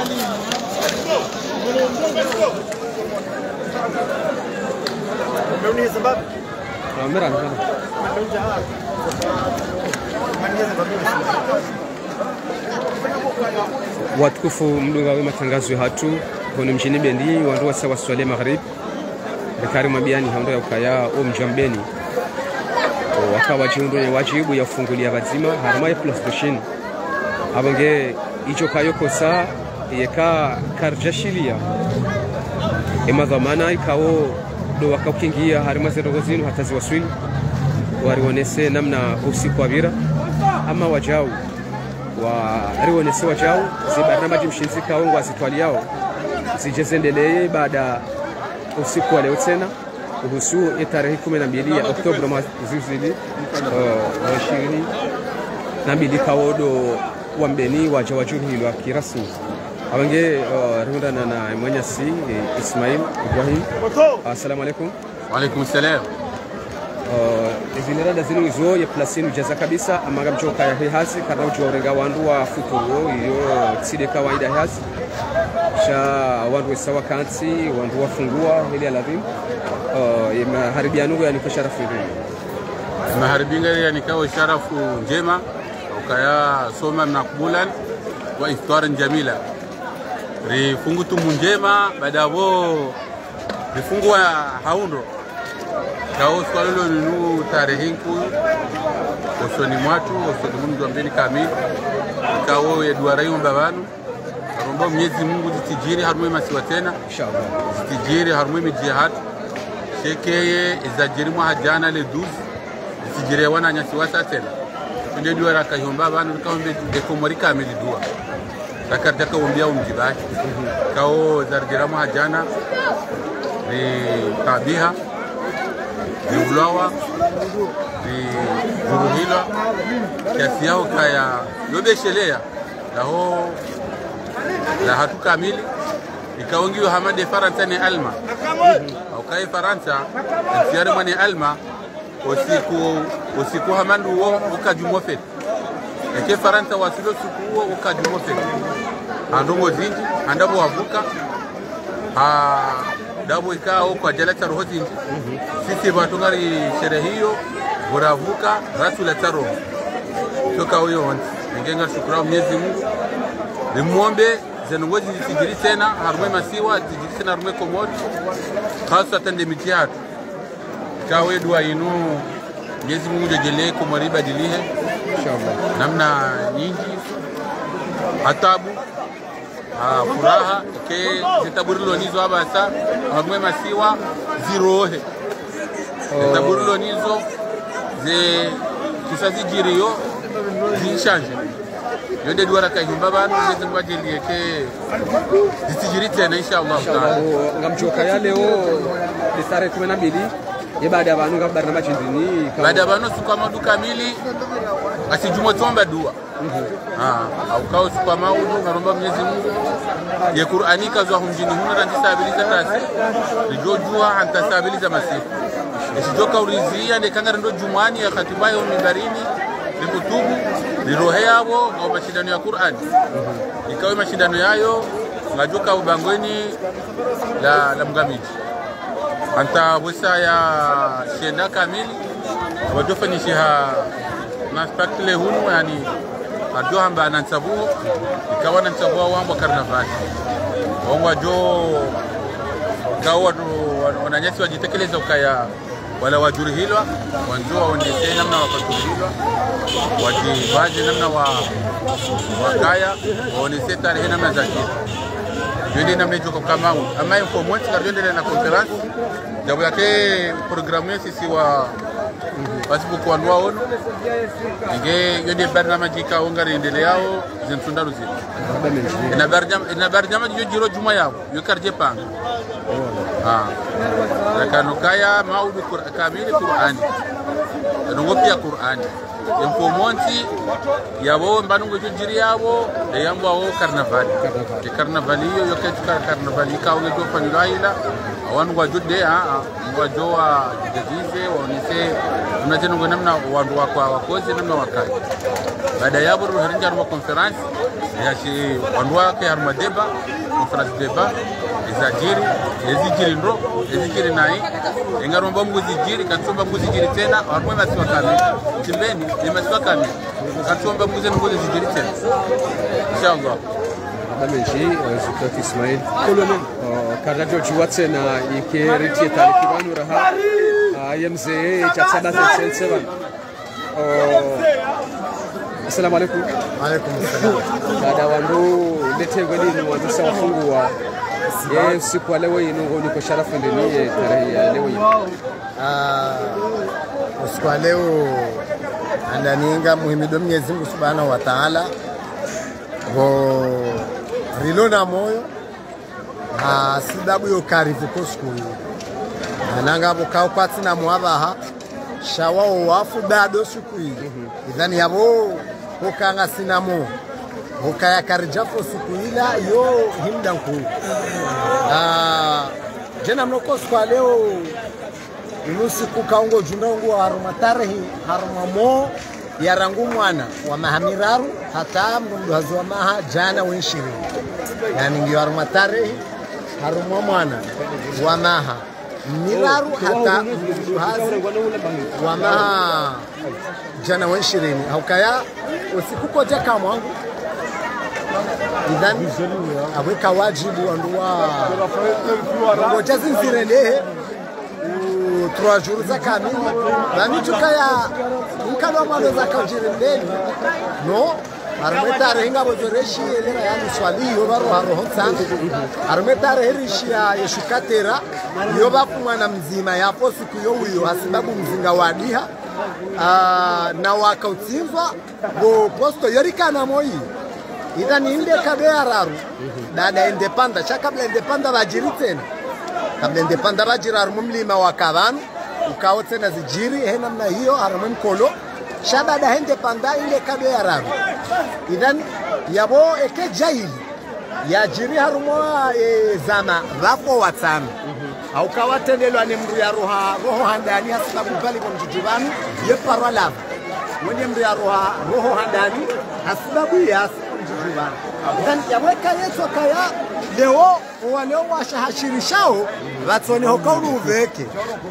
Mimi sababu Merah. Watukufu mdunga wa matangazo hatu kono mjini Bendi wandu wa sawa swale maghrib rekari mabiani hando ya ukaya o mjambeni wakawa jiundo ya wajibu ya fungulia bazima harma ya plus doshin abange icho kayo kosa yeka karjashilia ema dhamana ikawo do wakakingia harma zerogozinu hata ziwaswili warionese namna usiku wabira ama wajao warionese wajao zibarnamaji mshinzika wangu asitwali yao zijezendelee baada usiku wa leo tena kuhusu tarehe 12 ya Oktoba mwezi 2022 kawodo wa mbeni waja wajuru hilo wa kirasmi abange rundana na Mwanyasi Ismail Ibrahim. Assalamu alaikum. Wa alaikum salam. Izinera zinu izo ya plasinu jaza kabisa amaga mchoka ya hasi kana ujo urenga wandu wa futuro iyo tside kawaida hasi sha wandu sawa kanti wandu wafungua hili aladhim haribianu yani kwa sharafu ndio maharibinga yani kwa sharafu njema ukaya soma mnakbulan wa iftar jamila rifungutu njema badavo rifungwa haundo kao swalolo ninu tarehe nku osoni mwatu osoni mundu ambeni kamili kao eduara yomba banu rombo Mwenyezi Mungu zitijiri harumwe masiwa tena inshallah zitijiri harumwe mijihad shekeye izajiri muhajana le 12 zitijiri wana nyasi wasa tena ndio duara kayomba banu kaombe dekomori kamili dua takarja kaombia umjibaki kao zarjira muhajana ni tabiha ni ulawa ni zuruhila kiasi yao kaya yobeshelea laho la hatu kamili ikaongiwa hamade Faransa ni alma au kai Faransa tiare mani alma usiku hamandu wo ukajumofet eke Faransa wasilo siku wo ukajumofet andongo zinji andabo wavuka dabo ikao kwa jalata roho zinji sisi batungari sherehe hiyo buravuka rasula taro toka huyo wanti ningenga shukrani Mwenyezi Mungu nimuombe zenongozi zitijiri tena harume masiwa zitijiri tena harume komodi hasa tende mitihatu kawe dua inu Mwenyezi Mungu jejelee komori badilihe inshallah namna nyingi hatabu furaha ke zitaburilo nizo abasa harume masiwa zirohe zitaburilo nizo ze kisazijiriyo zinshanje yonde duara kayumba banu Mwenyezi Mungu ajelieke zitijiri tena inshallah taala ngamchoka ya leo ni tarehe 12 ya baada ya banu ngabarna machindini baada ya banu suka madu kamili asijumo tomba dua au kao suka maudu naromba Mwenyezi Mungu ye Qur'ani kazwa humjini huna randisabiliza tasi rijojua antasabiliza masifu isijoka urizia ndekanga ndo jumani ya khatibayo mibarini likutubu lirohe yabo au mashindano ya Qur'an ikawe mashindano yayo ngajoka ubangweni la mgamiji anta busa ya shenda kamili wajofanisha na spectacle hunu yani ajo hamba nansabu ikawa nansabu wambo karnavali wangwa jo kawa wananyasi wajitekeleza ukaya wala wajuri hilwa wanjua waonyeshe namna wapatuhilwa wajibaje namna wakaya waonyeshe tarehe namna za kitu yende namna hicho kama ama informwenti kardiondele na conference jabu yake programu sisi wa Facebook wanwa ono inge yende barnama jika ongari endele yao zinsundaru zile ina barnama jiro juma yao yokarje panga lakano kaya maudu kamili Qur'ani nongopia Qur'ani informonti yabo mbanungo jiri yabo de yambo awo karnavali yo yoketu karnavali ka onge do fanyulaila awanu wa jode ngwa joa jadize wonise unajengo namna wandu wakwa wakoze namna wakati baada yabo harinja wa conference yashi wanwa ke harma deba conference deba ezajiri ezijiri ndo ezijiri nai engaromba mbuzi jiri katsomba mbuzi jiri tena harma masiwa kame timbeni masiwa kame katsomba mbuzi jiri tena inshallah Amenji Zukat Ismail Colonel Karajo Juwatse na yake riti talikibanu raha yamze chatsaba 77 Assalamu alaikum. Alaikum assalam. Dada wangu lete ngoni ni wazisa wafungwa siku leo yinu niko sharafu ndani tarehe ya leo usiku leo andaniinga muhimido Mwenyezi Mungu Subhanahu wa Ta'ala bo rilona moyo sidabu yo karifu kosku ananga bokao patsi na mwabaha shawao wafu bado siku hii idhani yabo ukanga sinamo ukaya karjafo siku ila yo himdanku jena mnokosi kwa leo inusiku kaungo jundangu haruma tarehi haruma mo ya rangu mwana wa mahamiraru hata mndu hazwa maha jana wenshiri yani ngiyo haruma tarehi haruma mwana wa maha miraru hata mndu hazwa wa maha jana wenshirini haukaya usiku koja kama wangu idhan aweka wajibu wanduwa ngoja zinzirelehe 3 jours za kamili bani tukaya nkalo mwana za kajirendeni no armetare hinga bozoreshi elera yani swali yo baro haro hotsangu armetare herishi ya yeshukatera yo bakumwana mzima yapo siku yo uyo hasibabu mzinga wadiha na wakautsinzwa bo posto yorikana moyi idhani inde kaberaru dada indepanda chakabla indepanda bajiri tena kabla indepanda bajiraru mumlima wa kabanu ukawo tena zijiri hena mna hiyo haramem kolo shabada indepanda ile kaberaru idhani yabo eke jaili ya jiri harumo zama rapo watano au kawatendelwa ni mru ya roho handani hasibabu pale kwa mjijibanu yeparwa lava mwenye mru ya roho handani hasibabu ya mjijibanu then yaweka yetu kaya leo waleo washahashirishao watsone hokaunu uveke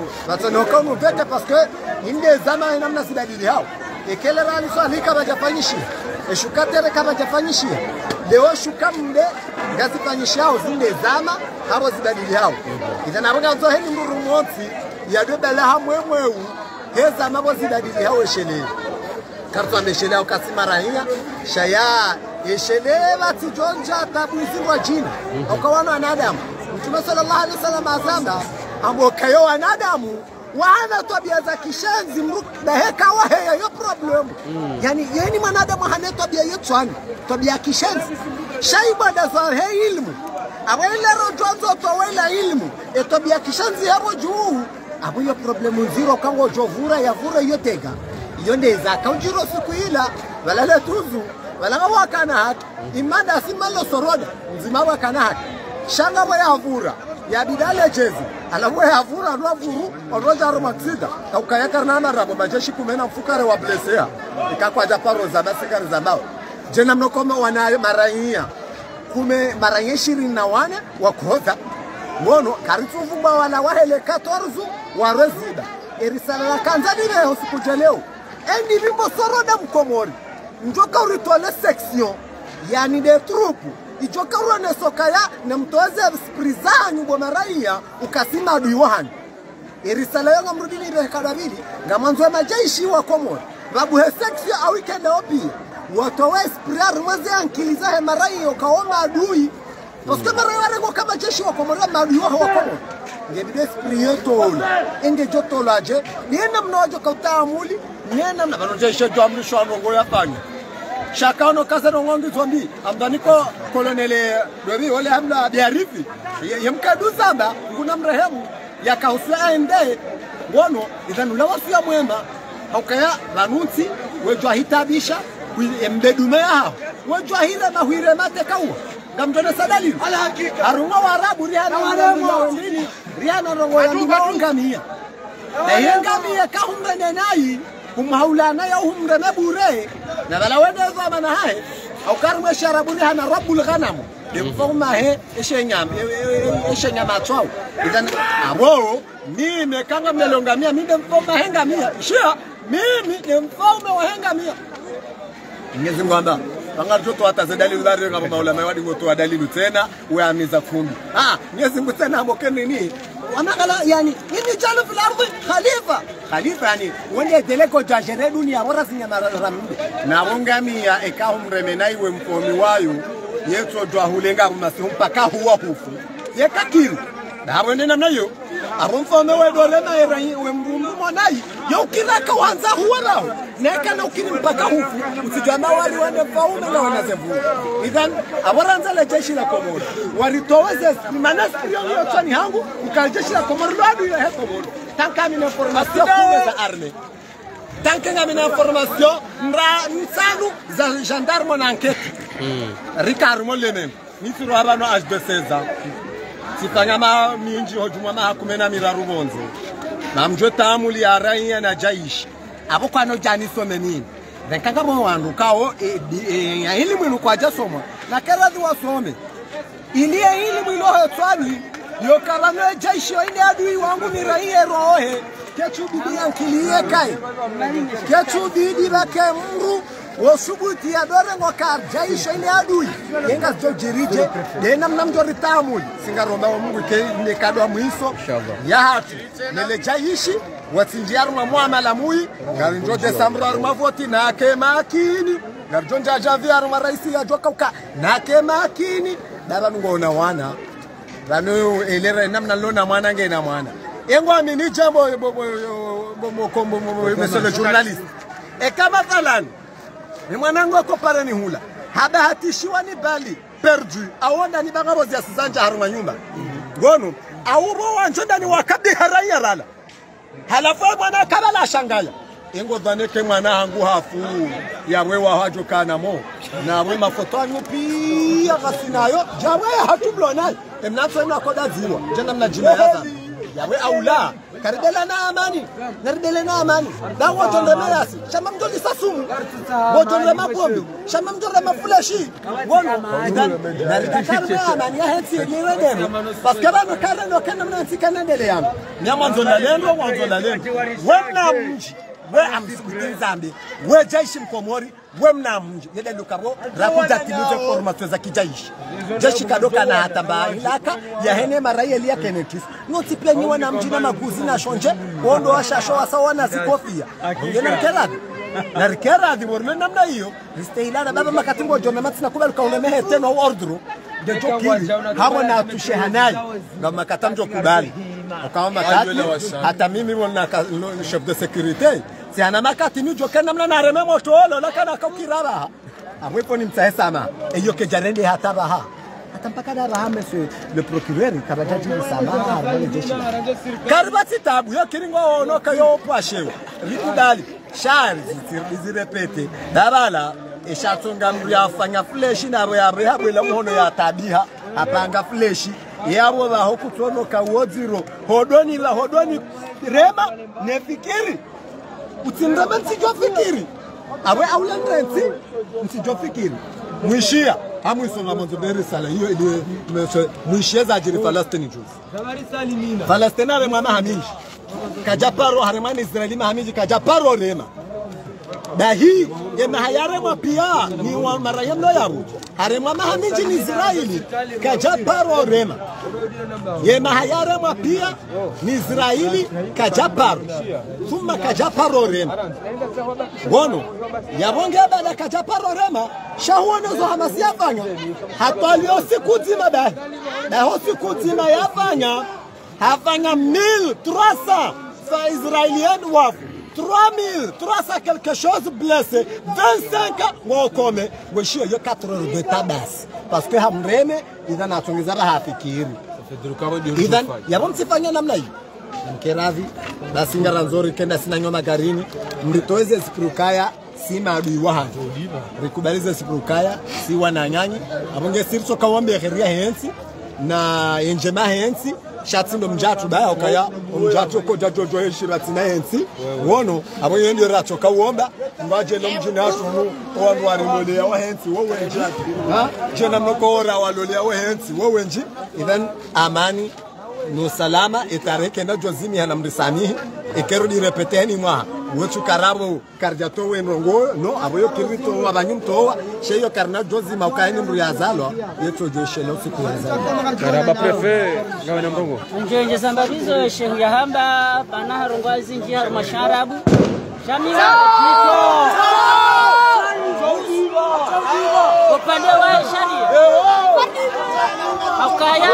parce que inde zama namna sidadili hao ekele rali swalika bajafanyishia eshukatere kama jafanyishia leo shukamde ngazifanyishao zinde zama habo zidadili hao idhan abanga zo heni ngurumotsi yadobala hamwemweu heza mabo zidadili hao eshele kartwa meshele au kasimarahiya shaya eshele batijonja tabuzi wa jini ukawana wanadamu Mtume sallallahu alaihi wasallam azamba ambo kayo wanadamu wana tabia za kishenzi na heka waheya yo problem yani yeni mwanadamu hana tabia yetu tabia kishenzi shaiba da za ilmu awela rojozo to wela ilmu tabia kishenzi habo juu abo yo problem zero kango jovura ya vura yotega yonde za kaujiro siku ila wala la tuzu wala wakana hata imanda simalo soroda mzima wakana hata shanga mwa ya vura ya bidale jezi alawe havura rwavuru oroza romaxida ukayaka nana rabo majeshi kumena mfukare wa blesea ikakwa japaro za basikari za bao jena mnokoma wana maraiya kume maraiya 24 wakoza ngono karitsuvu ba wala wahele 14 warezida erisala la kanzanire hospitalo leo endi bimbo soroda mkomori njoka uritole section yani de troupe ijoka urone sokaya na mtoze sprizanyu bomaraia ukasima adui wahani erisala yonga mrudini ile kadabili ngamanzo majeshi wa Komoro babu he section au weekend opi watowe sprir mwaze ankiliza he maraia ukaona adui parce que maraia warengo kama jeshi wa Komoro maadui wa Komoro ngebe sprir tola enge jotolaje nienda mnojo kautamuli nienda na banojesha jamlisho anongo yafanya shakano kasa nongongi twambi amdaniko kolonele dobi wale hamla biarifi yemkadu zamba kuna mrehemu yakahuswa aende ngono idhanu lawasu ya mwema haukaya lanunsi wejwa hitabisha embedume hao wejwa hile mahwire mate kaua ngamtone sadali harunga warabu riana rongo ya ngamia na yengamia kahumbe nenai kumhaulana ya humre mebure na bala wende zama na hai au karma sharabuni hana rabbul ghanam mfoma he eshenyama chao idhan abo mimi kanga melongamia mimi mfoma hengamia shia mimi ni mfalme wa hengamia Mwenyezi Mungu anda panga mtoto atazedali udhari kama maulama wadi ngotoa dalili tena uamiza kumbi Mwenyezi Mungu tena ambokeni nini wanakala yani nini jalo fil ardhi khalifa yani wende deleko jajere dunia bora sinyama raminde na wongamia ekahum remenai we mfomi wayo yeto dwa hulenga mpaka huwa hufu yekakiri na wende namna hiyo arumfome we dorema erai we mbumbu monai yo kiraka wanza huwa nao neka na ukini mpaka hufu usijama wali wende faume na wanazevu idhan awaranza la jeshi la Komoro waritoweze manasi yo tsani hangu ukajeshi la Komoro ladu ile he Komoro tanka mina formation za arme tanka mina formation nsanu za gendarme na enquête Ricard Molenem nitiro abano HB16 sifanyama minji hojuma mahakumena mirarubonzo na mjwe tamuli ya raia na jaishi abo kwano jani somenini nkanga mo wandu kao ya elimu inukwaja soma na karadhi wasome ilie elimu iloho twani yo karano jaishi ile adui wangu ni raia rohe kechu bibi yankilie kai kechu bibi bake mru wosubuti ya dore ngokar jaisha ile adui yenga jojirije dena mnamjori tamu singaromba wa Mungu ke ne kadwa mwiso ya hatu nele jaishi watsindiaru ma muamala mui ngarinjo Desember mavoti na ke makini ngarjonja javiaru ma raisi ya joka na ke makini daba ngona wana rano elere namna lona mwana ngena mwana yengo amini jambo monsieur le journaliste e kama falan ni mwanangu ako pale ni hula habahatishiwa ni bali perdu aonda ni bangabo zia sizanja haruma nyumba ngono aubo wanjonda ni wakadi haraya rala halafu mwana kabala shangaya ingo dhaneke mwana hangu hafu ya wewa hajo kana mo na we mafoto anyupi akasinayo jawe hatublona emnatso na koda ziwa jana mnajima hata yawe aula karibela na amani da wotonde mayasi shama mjoli sasumu wotonde mapombe shama mjoli mafulashi wono na amani ya heti ni wedeno paske bano kareno kana mnasikana ndele yangu nyamanzo la lendo wemna mji we amsikuti Zambi we jaishi mkomori we mna mji yede lukabo rakuja timize formation za kijaishi jeshi kadoka na hatamba ilaka ya hene maraia elia kenetis noti pia nyiwa na mji na maguzi na shonje wondo washasho wasawa na sikofia ngene Rikeradhi worme namna hiyo isteilana baba makatimbo jome matsina kubali kaulemehe teno ordro de jokili hapo na tushehanai na makatamjo kubali akaomba kati hata mimi wona chef de sécurité si ana makati ni joka namna na reme moto wala na kana kakiraba amwepo ni mtahesama eyo ke jarende hata baha hata mpaka dara monsieur le procureur kabajaji sama armele jeshi karibati tabu yo kiringo ono kayo pashewa likudali shari zirepete dabala eshatunga mri afanya fleshi nabo yabe la muhono ya tabiha apanga fleshi yabo ba hokutono ka woziro hodoni rema nefikiri utindama nsijofikiri awe aulandensi nsijofikiri mwishia amwisonga mwanzo beri sala hiyo ile mwishia za ajiri Palestine juzi Palestine are mama hamiji kajaparo haremani Israeli mahamiji kajaparo rema na hii yema hayarema pia ni wa marayam no yabu harema mahamiji ni Israeli kajaparo rema yema hayarema pia ni Israeli kajaparo thumma kajaparo rema wono yabonge bada kajaparo rema shahuono zo hamasi yafanya hatwalio sikutima da hosikutima yafanya hafanya 1300 fa israélien waf 3300 quelque chose blessé 25 ngokome ngweshio yo 4 heures de tabas parce que hamreme idhan atungiza hafikiri idhan yabomsifanya namna hii mkeravi basi ngara nzuri kenda sina nyoma garini mritoeze siprukaya si maadui wahanjo rikubalize siprukaya si wananyanyi abonge sirso kawambe heria hensi na enjema hensi shatsindo mjatu baya ukaya mjatu ko jajojo heshira tinayensi wono abo yende racho kawomba mbaje no mjini hatu wanu warilolea wa hensi wo wenji ha jena mnokora walolea wa hensi wo wenji idhan amani no salama itareke na jozimi hana mrisamihi ikerudi repeteni mwa wetu karabo karjato wenongo no aboyo kirito wabanyumto sheyo karna jozima ukaeni mruyazalo yeto jeshe no sikuweza karaba prefe gawe na mbongo njenje sambabizo shehu ya hamba pana harongwazi njia masharabu shamira kiko upande wa sharia akaya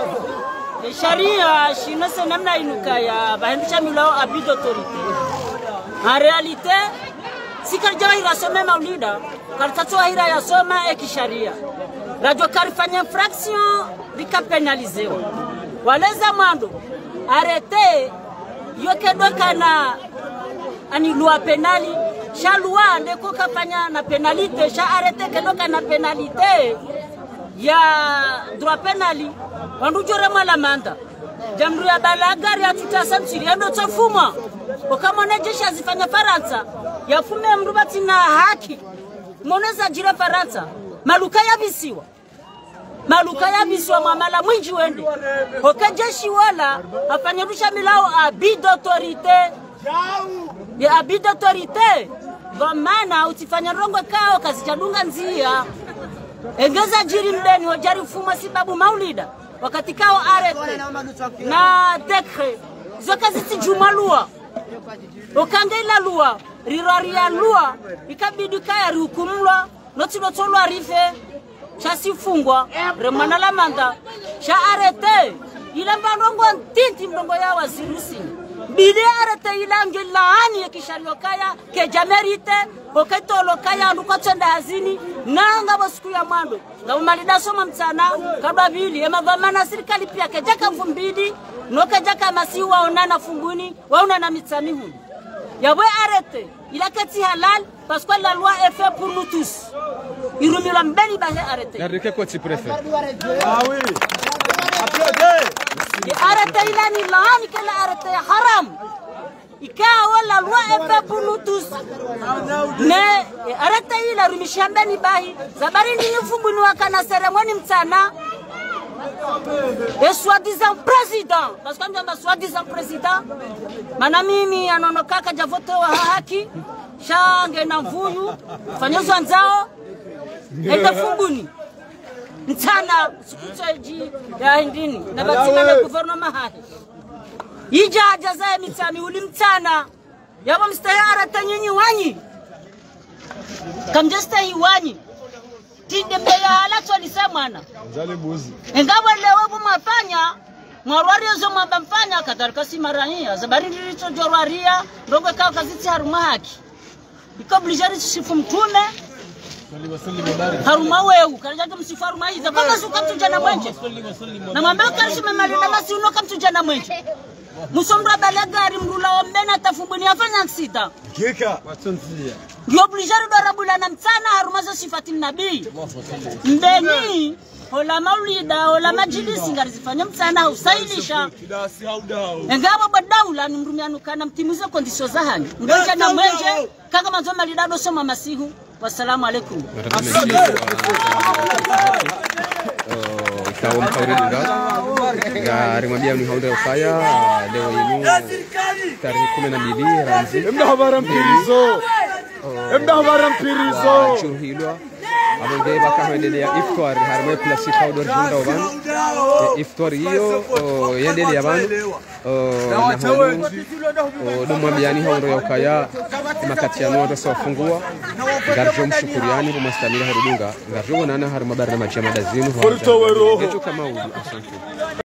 sharia shinose namna inukaya bahendisha milao abus d'autorité. En réalité, si quelqu'un ira sommer maulida, quand ira ya soma ekisharia. Radio karifanya infraction bika pénalisé. Waleza mando arrêter yokedo kana ani loi pénali, cha loi ndeko kafanya na pénalité, cha arrêter kedo kana pénalité ya droit pénali. Wanujore mala manda. Jamru ya balagari ya tutasamsiri ya ndo tofuma. Okamone jesha zifanya Faransa. Ya fume mrubati na haki. Moneza jira Faransa. Maluka ya bisiwa. Maluka ya bisiwa mamala mwinji wende. Oka jeshi wala afanyarusha milao abus d'autorité. Ya abus d'autorité. Gomana utifanya rongo kao kasijadunga nzia. Engeza jiri mbeni hojari ufuma sibabu maulida. Wakati kao arete na dekre zoka ziti jumalua okangela lua riroria lua ikabidi kaya rihukumlwa noti notolo arife chasi fungwa remana la manda cha arete ila mbandongo ntinti mdongo ya wazirusi bide arete ila ngelaani ya kishalokaya ke jamerite oketolo kaya ndukotsenda hazini nanga bosiku ya mwando na umalida soma mtana kababili emavamana serikali pia kejaka mfumbidi nokejaka masiwa onana funguni waona mitsani hu yabwe arete ila kati halal parce que la loi est faite pour nous tous irumila mbeni bahe arete yarike kwa ti préfet ah oui applaudez arete ila ni laani kala arete haram ikawa la loi est faite pour nous tous mais arete ila rumishambeni bahi zabari ni funguni wakana seremoni mtana et soi-disant président parce que ndio soi-disant président mana mimi anonokaka javote wa haki shange na mvuyu fanyozo nzao ende funguni mtana sikucheji ya ndini na batima na gouvernement haki ija jazae mitami ulimtana yabo mstayara tanyinyi wanyi kamjesta hiwanyi tinde mbeya ala twalisemana Zale buzi engawa leo bumafanya mwarwario zo mabamfanya kadarika simarania zabari lilicho jorwaria ndongo kao kaziti haruma haki ikoblijari sifu mtume haruma wewe kanajaje msifu haruma hizo kama suka mtujana mwenje na mwambao kalishime malina basi unoka mtujana mwenje musomra balagari mrula ombena tafumbuni afanya nsita kika watonzia ndio obligari dorabula na mtana haruma zo sifati nabii mbeni hola maulida hola majilisi ngarizifanya mtana usailisha engabo badaula ni mrumianu kana mtimuze kondisio za hani ngoja na mwenje kanga mazoma lidado soma masihu wassalamu alaikum ikawa mkauri gari mwambia ni haunda ufaya leo yinu tarehe 12 ranzi mnahobara mpirizo chuhilwa abonge bakaendelea iftar harme plus powder junda oban iftar hiyo yendelea ban na mwambiani haunda yakaya makatiano watasafungua garjo mshukuriani kwa mastamira harudunga garjo nana harma barna majama dazimu Furto weroho kama udi asante